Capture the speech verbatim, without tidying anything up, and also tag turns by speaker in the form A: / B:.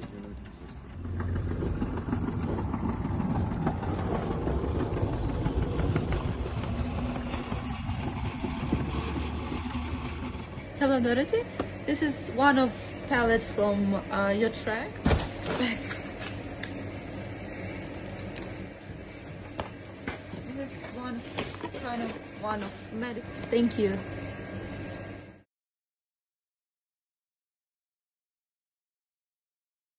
A: Hello Dorothy, this is one of palette from uh, your track. This is one kind of one of medicine. Thank you.